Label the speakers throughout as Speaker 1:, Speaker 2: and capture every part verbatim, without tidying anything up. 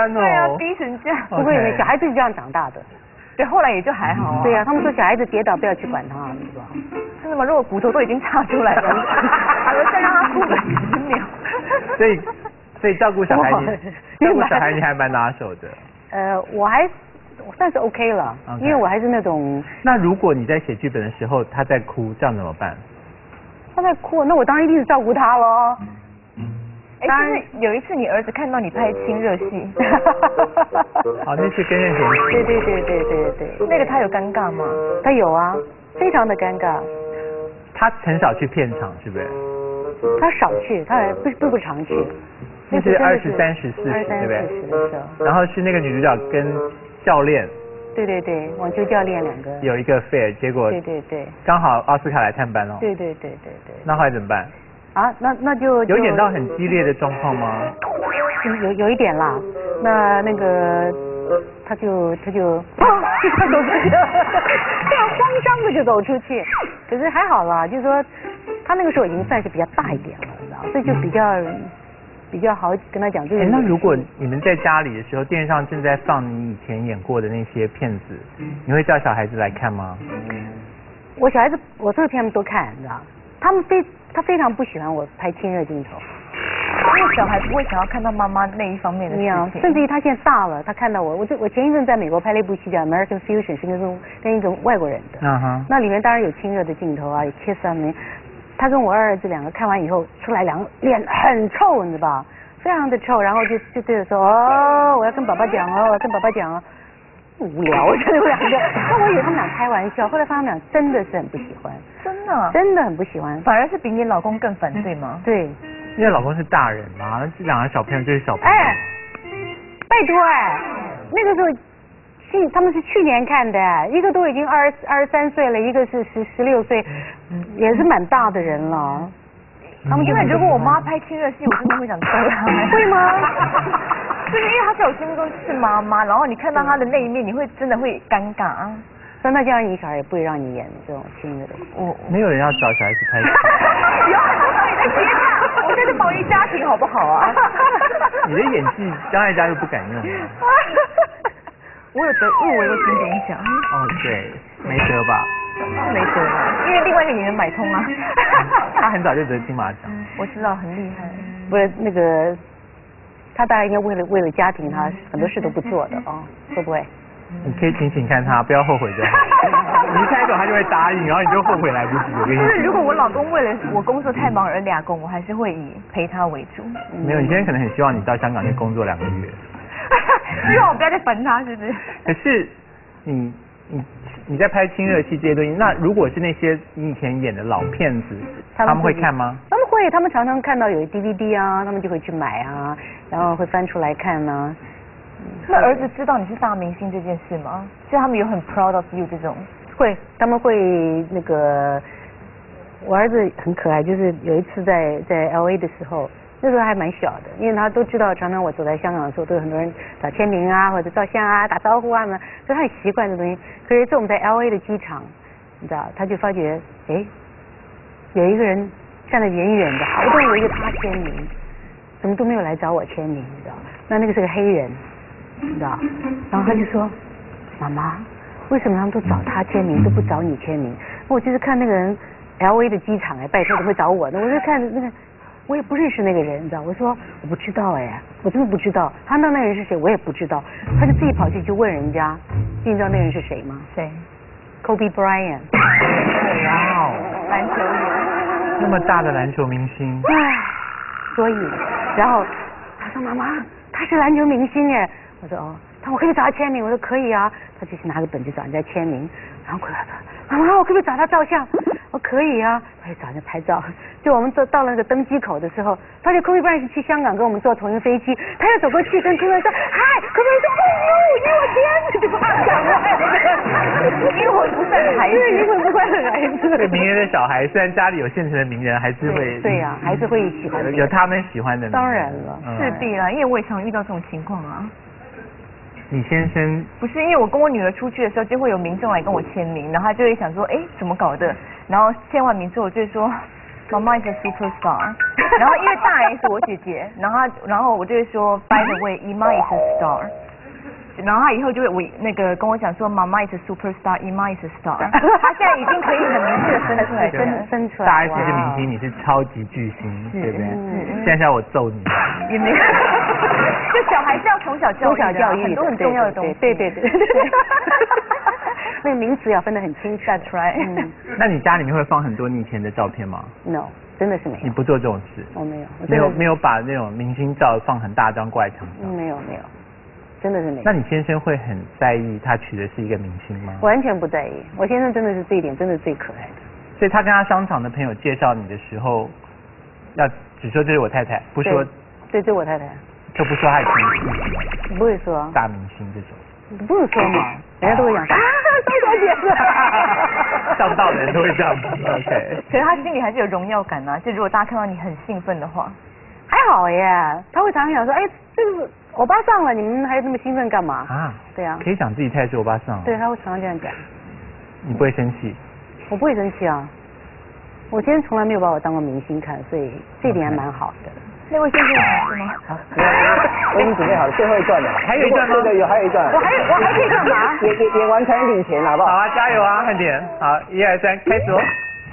Speaker 1: 对啊，逼成这样。
Speaker 2: 不会，小孩子是这样长大的。
Speaker 1: 对，后来也就还好啊。
Speaker 2: 对啊，他们说小孩子跌倒不要去管他，你知道吗？
Speaker 1: 真的吗？如果骨头都已经岔出来了，再让他哭个几十秒。
Speaker 3: 所以，所以照顾小孩你，照顾小孩你还蛮拿手的。
Speaker 2: 呃，我还算是 OK 了， okay. 因为我还是那种。
Speaker 3: 那如果你在写剧本的时候他在哭，这样怎么办？
Speaker 2: 他在哭，那我当然一定是照顾他咯。
Speaker 1: 哎，就是有一次你儿子看到你拍亲热戏，
Speaker 3: 好，那是跟任贤齐。
Speaker 2: 对对对对对对。
Speaker 1: 那个他有尴尬吗？
Speaker 2: 他有啊，非常的尴尬。
Speaker 3: 他很少去片场，是不是？
Speaker 2: 他少去，他不不不常去。
Speaker 3: 那是二十三十四十，对不对？
Speaker 2: 二十三四十的时候。
Speaker 3: 然后是那个女主角跟教练。
Speaker 2: 对对对，网球教练两个。
Speaker 3: 有一个 fair， 结果。
Speaker 2: 对对对。
Speaker 3: 刚好奥斯卡来探班哦。
Speaker 2: 对对对对对。
Speaker 3: 那后来怎么办？
Speaker 2: 啊，那那就
Speaker 3: 有演到很激烈的状况吗？
Speaker 2: 有有一点啦，那那个他就他就啊，他走出去了，这样慌张的就走出去，可是还好啦，就是说他那个时候已经算是比较大一点了，你知道，所以就比较比较好跟他讲这个。
Speaker 3: 那如果你们在家里的时候，电视上正在放你以前演过的那些片子，你会叫小孩子来看吗？
Speaker 2: 我小孩子我都骗他们都看，你知道，他们非。他非常不喜欢我拍亲热镜头，
Speaker 1: 因为小孩不会想要看到妈妈那一方面的事情。
Speaker 2: 甚至于他现在大了，他看到我，我就我前一阵在美国拍了一部戏叫《American Fusion》，是跟种跟一种外国人的。
Speaker 3: 嗯哼。
Speaker 2: 那里面当然有亲热的镜头啊，有 kiss 啊，没。他跟我二儿子两个看完以后出来，两个脸很臭，你知道吧？非常的臭，然后就就对着说哦，我要跟爸爸讲哦，我要跟爸爸讲哦。无聊，真的两个。那我以为他们俩开玩笑，后来发现他们俩真的是很不喜欢。
Speaker 1: 真的？
Speaker 2: 真的很不喜欢，
Speaker 1: 反而是比你老公更反对吗？
Speaker 2: 对，
Speaker 3: 因为老公是大人嘛，那这两个小朋友就是小朋友。
Speaker 2: 哎，拜托哎，那个时候，去他们是去年看的，一个都已经二二十三岁了，一个是十十六岁，也是蛮大的人了。
Speaker 1: 他们因为如果我妈拍亲热戏，我真的会想揍她。
Speaker 2: 会吗？
Speaker 1: 就是因为她在我心目中是妈妈，然后你看到她的那一面，你会真的会尴尬啊。
Speaker 2: 所以那这样你小孩也不会让你演这种亲热的。
Speaker 3: 我没有人要找小孩子拍戏。
Speaker 1: 有，你在接洽，我这是保育家庭好不好啊？
Speaker 3: 你的演技，张艾嘉又不敢用啊。
Speaker 1: 我有得入围过金钟奖。
Speaker 3: 哦，对，没得吧？
Speaker 1: 是没得吧？因为另外一个演员买通啊。
Speaker 3: 他很早就得金马奖。
Speaker 1: 我知道，很厉害。
Speaker 2: 不是那个，他大概应该为了为了家庭，他很多事都不做的啊，会不会？
Speaker 3: 你可以请请看他，不要后悔就好。你一开口他就会答应，然后你就后悔来不及。我跟你说，
Speaker 1: 就是如果我老公为了我工作太忙而俩工，我还是会以陪他为主。
Speaker 3: 没有，你今天可能很希望你到香港去工作两个月。
Speaker 1: 希望我不要再烦他，是不是？
Speaker 3: 可是你你你在拍亲热戏这些东西，那如果是那些你以前演的老片子，他们会看吗？
Speaker 2: 他们会，他们常常看到有 D V D 啊，他们就会去买啊，然后会翻出来看啊。
Speaker 1: 那儿子知道你是大明星这件事吗？所以他们有很 proud of you 这种？
Speaker 2: 会，他们会那个，我儿子很可爱，就是有一次在在 L A 的时候，那时候还蛮小的，因为他都知道，常常我走在香港的时候，都有很多人找签名啊，或者照相啊，打招呼啊嘛，所以他很习惯这东西。可是有一次我们在 L A 的机场，你知道，他就发觉，哎，有一个人站得远远的，好多人围着他签名，怎么都没有来找我签名，你知道？那那个是个黑人。你知道，然后他就说：“妈妈，为什么他们都找他签名，都不找你签名？”我就是看那个人 L A 的机场哎，拜托怎么会找我呢？我就看那个，我也不认识那个人，你知道？我说我不知道哎，我真的不知道。他那那个人是谁，我也不知道。他就自己跑去就问人家，你知道那个人是谁吗？
Speaker 1: 谁
Speaker 2: ？Kobe Bryant。
Speaker 3: 哇哦，
Speaker 1: 篮球员，
Speaker 3: 那么大的篮球明星。
Speaker 2: 唉，所以，然后他说：“妈妈，他是篮球明星哎。”我说哦，他我可以找他签名，我说可以啊，他就去拿个本子找人家签名，然后过来说，妈妈我可不可以找他照相？我可以啊，他就找人家拍照。就我们到到了那个登机口的时候，发现 Kobe Bryant 是去香港跟我们坐同一个飞机，他要走过去跟 Kobe 说嗨 ，Kobe 说哎呦，你我天，就讲了，
Speaker 1: 阴魂不散的孩子，
Speaker 2: 阴魂不散的孩子。
Speaker 3: 对名人的小孩，虽然家里有现成的名人，还是会
Speaker 2: 对呀、啊，还是会喜欢
Speaker 3: 有有他们喜欢的。
Speaker 2: 当然了，
Speaker 1: 势必啦，因为我也常遇到这种情况啊。
Speaker 3: 你先生
Speaker 1: 不是因为我跟我女儿出去的时候，就会有民众来跟我签名，然后他就会想说，哎，怎么搞的？然后签完名之后，我就会说， 妈妈 is a superstar， 然后因为大 S 我姐姐，然后她然后我就会说 by the way， 姨妈 is a star。然后他以后就会我那个跟我讲说，妈妈 is a superstar， 姨妈 is a star。他现在已经可以很明确的分出来，
Speaker 2: 分分出来。
Speaker 3: 大 S 是明星，你是超级巨星，对不对？现在是要我揍你。
Speaker 1: 也没有，就小孩是要从小教育，
Speaker 2: 从小教育
Speaker 1: 很多很重要的东西。
Speaker 2: 对对对。那个名词要分得很清楚。
Speaker 1: That's right。
Speaker 2: 嗯。
Speaker 3: 那你家里面会放很多你以前的照片吗
Speaker 2: ？No， 真的是没有。
Speaker 3: 你不做这种事？
Speaker 2: 我没有。
Speaker 3: 没有没有把那种明星照放很大张挂在墙上。
Speaker 2: 没有没有。真的是没有。
Speaker 3: 那你先生会很在意他娶的是一个明星吗？
Speaker 2: 完全不在意，我先生真的是这一点真的最可爱的。
Speaker 3: 所以他跟他商场的朋友介绍你的时候，要只说这是我太太，不说
Speaker 2: 对，这是我太太，
Speaker 3: 就不说他的亲戚，
Speaker 2: 不会说
Speaker 3: 大明星这种，
Speaker 2: 不是说嘛，人家都会讲啊，张小姐，
Speaker 3: 上道的人都会这样子 ，OK。
Speaker 1: 可是他心里还是有荣耀感啊，就如果大家看到你很兴奋的话，
Speaker 2: 还好耶，他会常常讲说，哎，这个。欧巴上了，你们还那么兴奋干嘛？
Speaker 3: 啊，
Speaker 2: 对啊，
Speaker 3: 可以讲自己太太是欧巴上了。
Speaker 2: 对，他会常常这样讲。
Speaker 3: 你不会生气？
Speaker 2: 我不会生气啊，我先生从来没有把我当过明星看，所以这一点还蛮好的。
Speaker 1: 那位先生有事吗？
Speaker 4: 好，我已经准备好了，最后一段了。
Speaker 3: 还有一段吗？
Speaker 4: 对对，有还有一段。
Speaker 2: 我还我还可以干嘛？
Speaker 4: 演演演完才能领钱，好不好？
Speaker 3: 好啊，加油啊，快点！好，一二三，开始哦。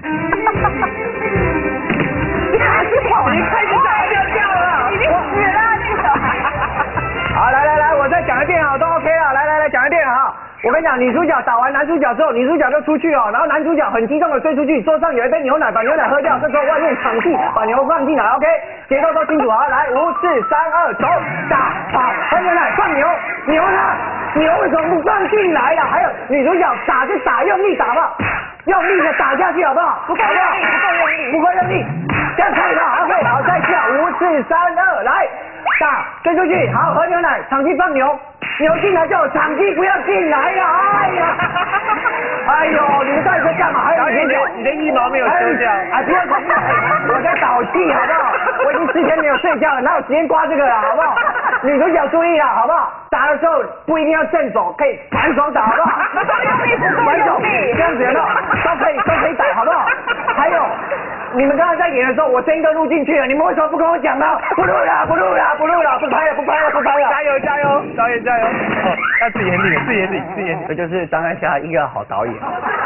Speaker 1: 你还是跑，你开始炸掉掉了，已经死了那个小孩。
Speaker 4: 好，来来来，我再讲一遍啊，都 OK 了，来来来，讲一遍啊。我跟你讲，女主角打完男主角之后，女主角就出去哦，然后男主角很激动的追出去，桌上有一杯牛奶，把牛奶喝掉。这时候外面场地把牛放进来 ，OK， 节奏都清楚啊。来，五四三二走，打好，喝牛奶放牛，牛呢？牛为什么不放进来了？还有女主角打就打，用力打吧，用力的打下去好不好？
Speaker 1: 不够用力，不够用力，
Speaker 4: 不够用力，这样可以了 ，OK， 好，再一次啊，五四三二来。打跟出去，好，喝牛奶，场地放牛，牛进来就有场地不要进来了，哎呀，哎呦，你们到底在干嘛？还有
Speaker 3: 你的你的腋毛没有收掉，
Speaker 4: 哎，不要吵，我在导戏，好不好？我已经十天没有睡觉了，哪有时间刮这个了，好不好？女主角注意了，好不好？打的时候不一定要正手，可以反手打，好不好？反手这样子有没有？都可以都可以打，好不好？还有。你们刚刚在演的时候，我声音都录进去了，你们为什么不跟我讲呢？不录了，不录了，不录了，不拍了，不拍了，不拍了！
Speaker 3: 加油加油，导演加油！哦，要自己演自己，自己演自己，自己演。
Speaker 4: 这就是张艾嘉一个好导演。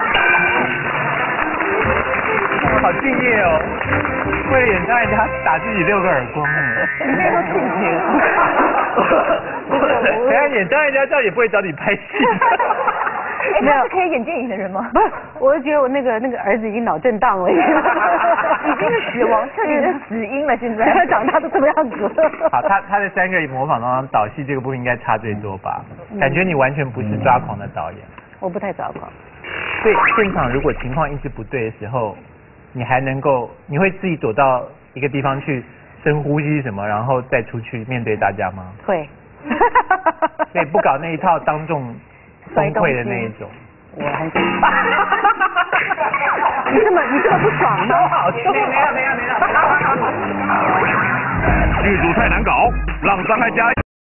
Speaker 3: 好敬业哦，为了演张艾嘉打自己六个耳光哦。
Speaker 1: 你这个都敬业了。
Speaker 3: 等下演张艾嘉，这样也不会找你拍戏。
Speaker 1: 哎，他是可以演电影的人吗？
Speaker 2: 不是，我就觉得我那个那个儿子已经脑震荡了，已经
Speaker 1: 是死亡，彻底是死因了。现在
Speaker 2: 他长大都这个样子。
Speaker 3: 好，他他的三个模仿当中，导戏这个部分应该差最多吧？感觉你完全不是抓狂的导演。
Speaker 2: 我不太抓狂。
Speaker 3: 所以现场如果情况一直不对的时候，你还能够，你会自己躲到一个地方去深呼吸什么，然后再出去面对大家吗？
Speaker 2: 会。
Speaker 3: 所以不搞那一套当众崩溃的那一种。
Speaker 2: 我很想。你这么你这么不爽吗？
Speaker 3: 好，没有没有没有没有。
Speaker 5: 剧组太难搞，让张艾嘉。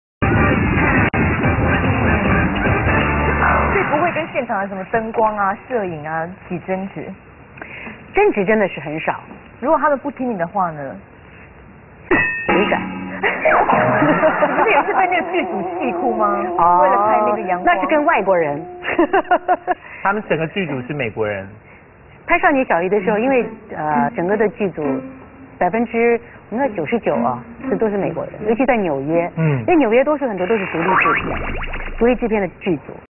Speaker 1: 所以不会跟现场的什么灯光啊、摄影啊起争执。
Speaker 2: 争执真的是很少。
Speaker 1: 如果他们不听你的话呢？
Speaker 2: 没改。
Speaker 1: 你不是也是被那个剧组气哭吗？
Speaker 2: 哦，
Speaker 1: 为了拍那个阳光。
Speaker 2: 那是跟外国人。
Speaker 3: 他们整个剧组是美国人。
Speaker 2: 拍少年小鱼的时候，因为呃整个的剧组百分之应该九十九啊，这都是美国人，尤其在纽约。嗯。因为纽约多数很多都是独立制片，独立制片的剧组。